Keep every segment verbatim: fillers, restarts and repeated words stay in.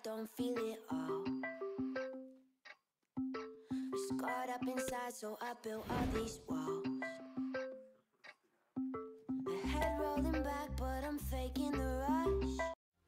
don't feel it all. Was caught up inside, so I built all these walls. The head rolling back, but I'm faking the rush.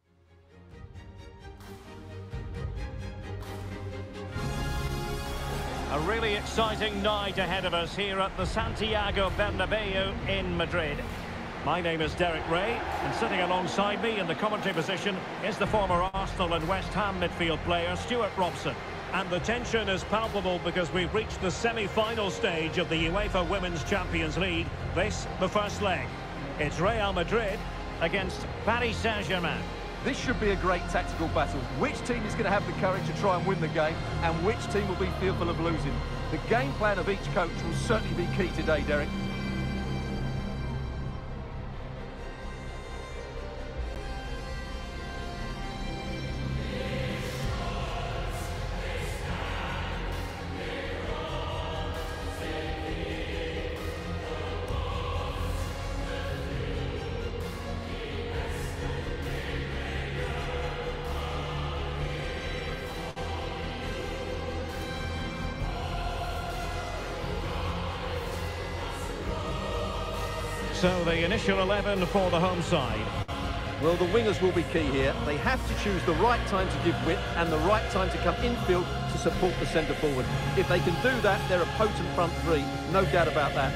A really exciting night ahead of us here at the Santiago Bernabeu in Madrid. My name is Derek Ray, and sitting alongside me in the commentary position is the former Arsenal and West Ham midfield player Stuart Robson. And the tension is palpable because we've reached the semi-final stage of the UEFA Women's Champions League. This, the first leg. It's Real Madrid against Paris Saint-Germain. This should be a great tactical battle. Which team is going to have the courage to try and win the game, and which team will be fearful of losing? The game plan of each coach will certainly be key today, Derek. So the initial eleven for the home side. Well, the wingers will be key here. They have to choose the right time to give width and the right time to come infield to support the centre forward. If they can do that, they're a potent front three, no doubt about that.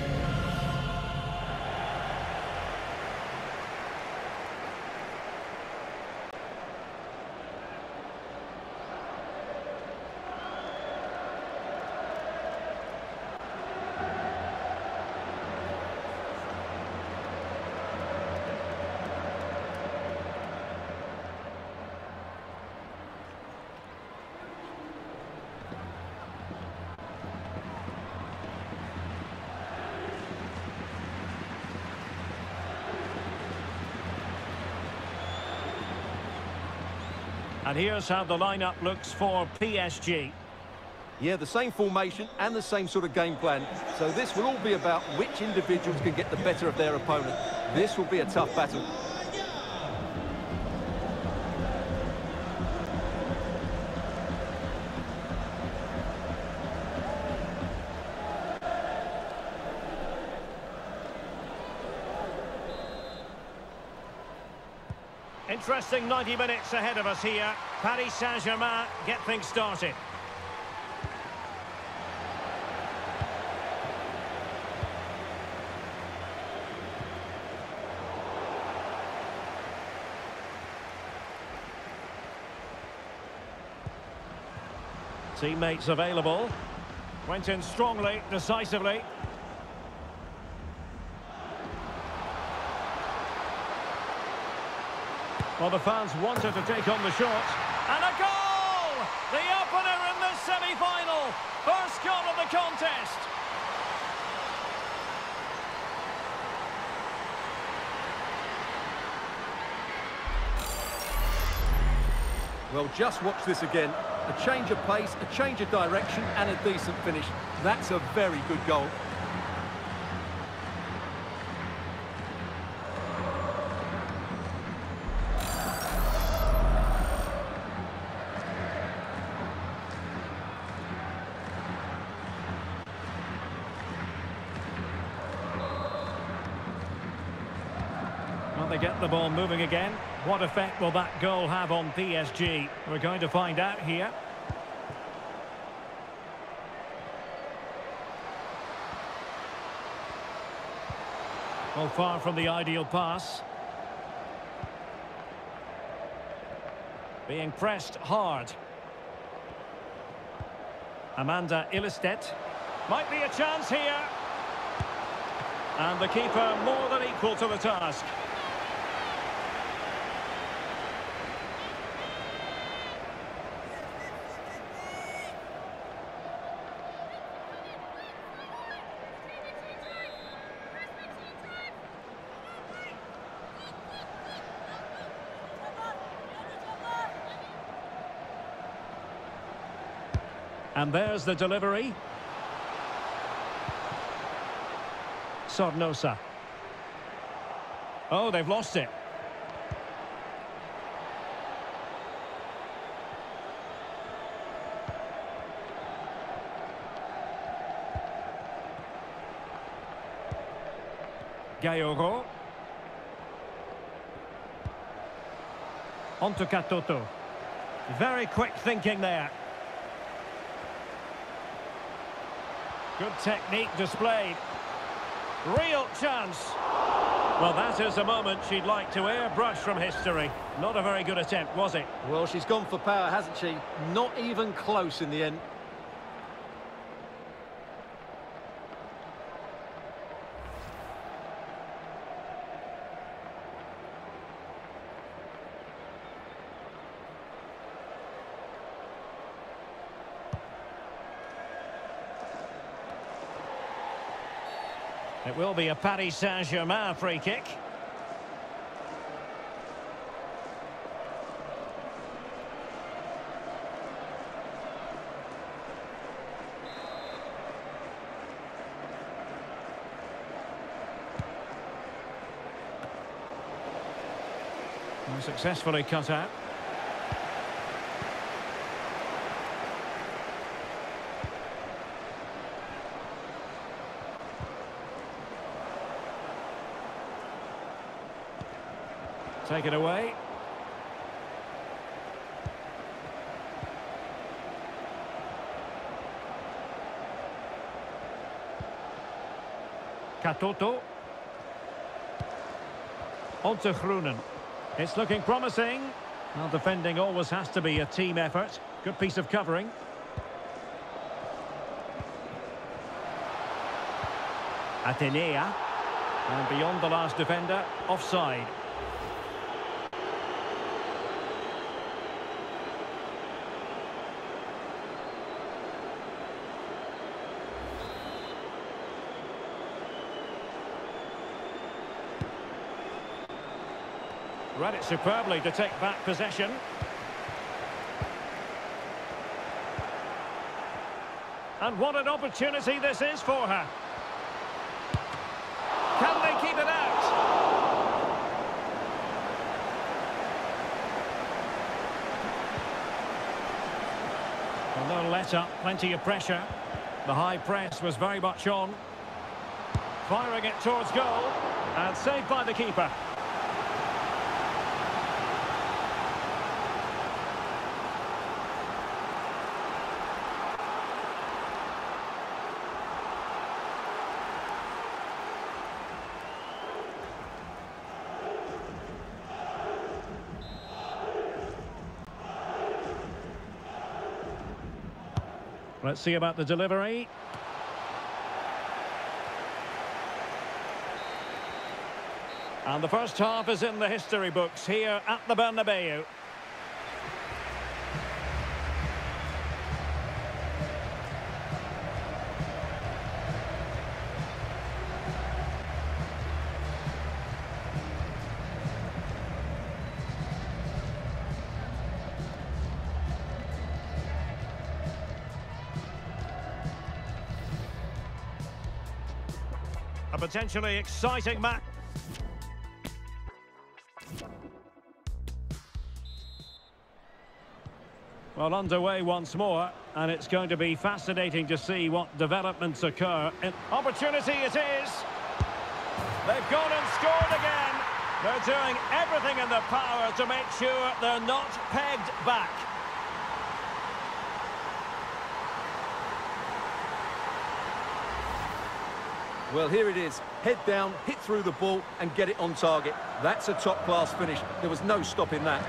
And here's how the lineup looks for P S G. Yeah, the same formation and the same sort of game plan. So this will all be about which individuals can get the better of their opponent. This will be a tough battle. Interesting ninety minutes ahead of us here. Paris Saint-Germain get things started. Teammates available. Went in strongly, decisively. Well, the fans wanted to take on the shot. And a goal! The opener in the semi-final. First goal of the contest. Well, just watch this again. A change of pace, a change of direction, and a decent finish. That's a very good goal. Well, they get the ball moving again. What effect will that goal have on P S G? We're going to find out here. Well, far from the ideal pass. Being pressed hard. Amanda Ilestedt. Might be a chance here. And the keeper more than equal to the task. And there's the delivery. Sornosa. Oh, they've lost it. Gayogo. On to Katoto. Very quick thinking there. Good technique displayed. Real chance. Well, that is a moment she'd like to airbrush from history. Not a very good attempt, was it? Well, she's gone for power, hasn't she? Not even close in the end. It will be a Paris Saint-Germain free kick. And successfully cut out. Take it away. Katoto. On to Groenen. It's looking promising. Well, defending always has to be a team effort. Good piece of covering. Atenea. And beyond the last defender, offside. Read it superbly to take back possession. And what an opportunity this is for her. Can they keep it out? Well, no let up, plenty of pressure. The high press was very much on. Firing it towards goal. And saved by the keeper. Let's see about the delivery. And the first half is in the history books here at the Bernabeu. A potentially exciting match. Well, underway once more, and it's going to be fascinating to see what developments occur. In opportunity it is. They've gone and scored again. They're doing everything in their power to make sure they're not pegged back. Well, here it is. Head down, hit through the ball and get it on target. That's a top-class finish. There was no stopping that.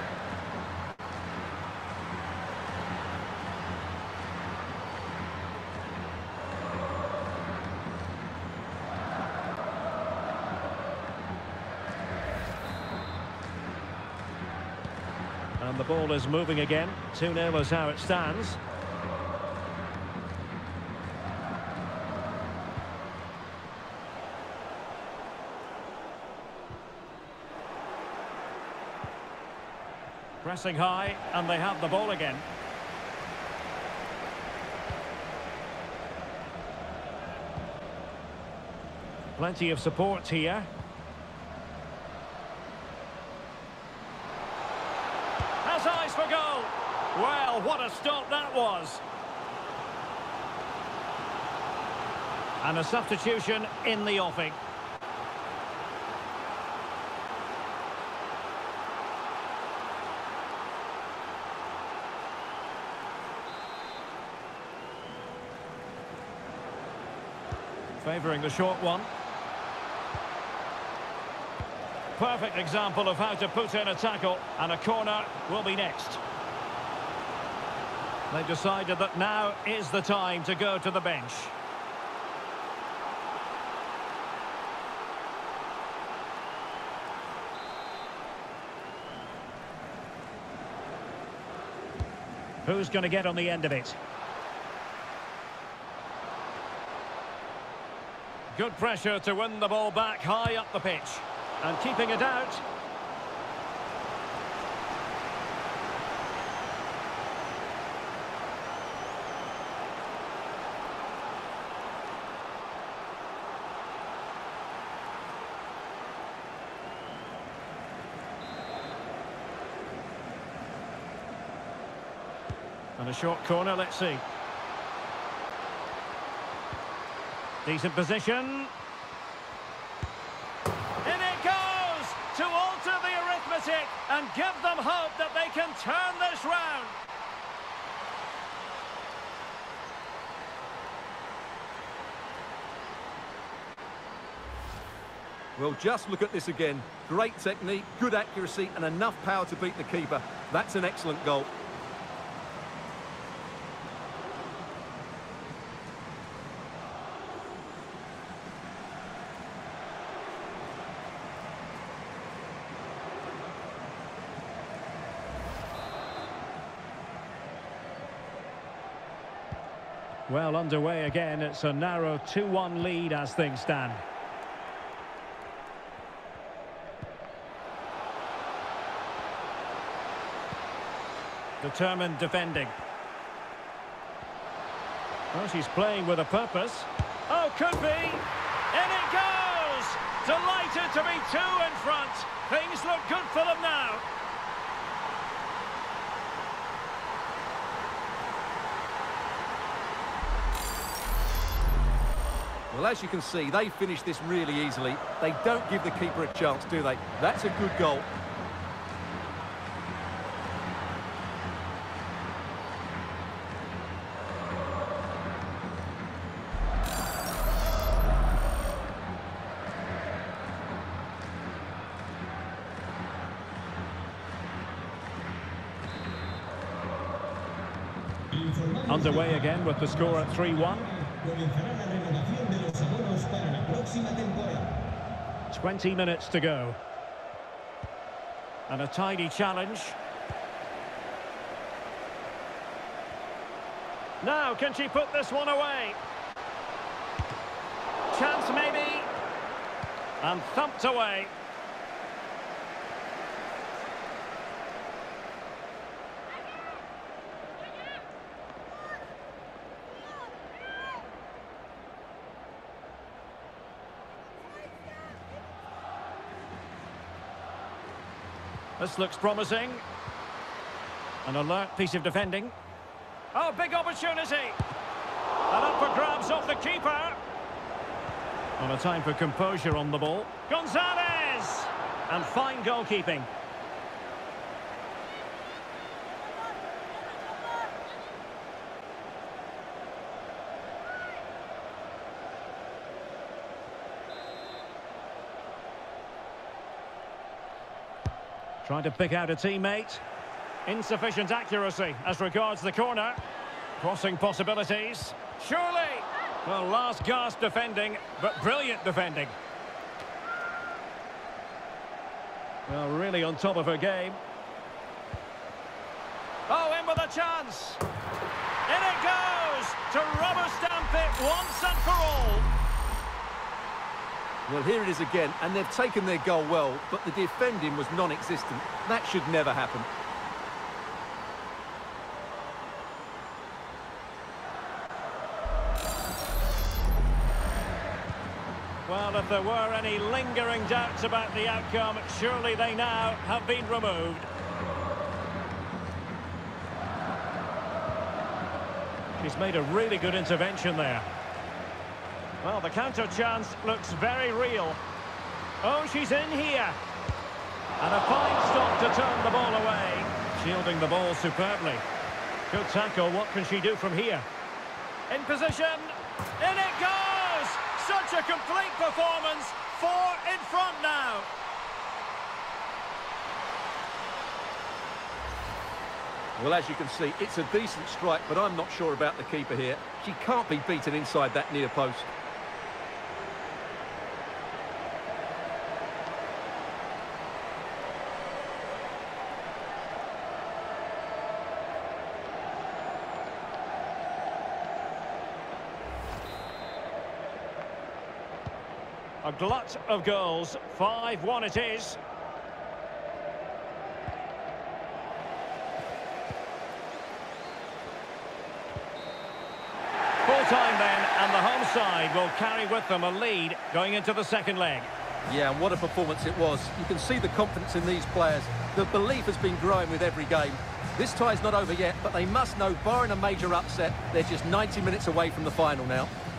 And the ball is moving again. two nil is how it stands. Pressing high, and they have the ball again. Plenty of support here. Has eyes for goal. Well, what a stop that was. And a substitution in the offing. Favouring the short one. Perfect example of how to put in a tackle, and a corner will be next. They've decided that now is the time to go to the bench. Who's going to get on the end of it? Good pressure to win the ball back high up the pitch. And keeping it out. And a short corner, let's see. Decent position. In it goes to alter the arithmetic and give them hope that they can turn this round. Well, just look at this again. Great technique, good accuracy, and enough power to beat the keeper. That's an excellent goal. Well, underway again. It's a narrow two one lead as things stand. Determined defending. Well, she's playing with a purpose. Oh, could be. In it goes! Delighted to be two in front. Things look good for them now. Well, as you can see, they finished this really easily. They don't give the keeper a chance, do they? That's a good goal. Underway again with the score at three one. twenty minutes to go. And a tidy challenge. Now, can she put this one away? Chance maybe. And thumped away. This looks promising. An alert piece of defending. Oh, big opportunity. And up for grabs off the keeper. On a time for composure on the ball. Gonzalez! And fine goalkeeping. Trying to pick out a teammate. Insufficient accuracy as regards the corner. Crossing possibilities. Surely! Well, last gasp defending, but brilliant defending. Well, really on top of her game. Oh, in with a chance! In it goes! To rubber stamp it once and for all! Well, here it is again, and they've taken their goal well, but the defending was non-existent. That should never happen. Well, if there were any lingering doubts about the outcome, surely they now have been removed. She's made a really good intervention there. Well, the counter chance looks very real. Oh, she's in here. And a fine stop to turn the ball away. Shielding the ball superbly. Good tackle. What can she do from here? In position. In it goes! Such a complete performance. Four in front now. Well, as you can see, it's a decent strike, but I'm not sure about the keeper here. She can't be beaten inside that near post. A glut of goals. five one it is. Full-time then, and the home side will carry with them a lead going into the second leg. Yeah, and what a performance it was. You can see the confidence in these players. The belief has been growing with every game. This tie's not over yet, but they must know, barring a major upset, they're just ninety minutes away from the final now.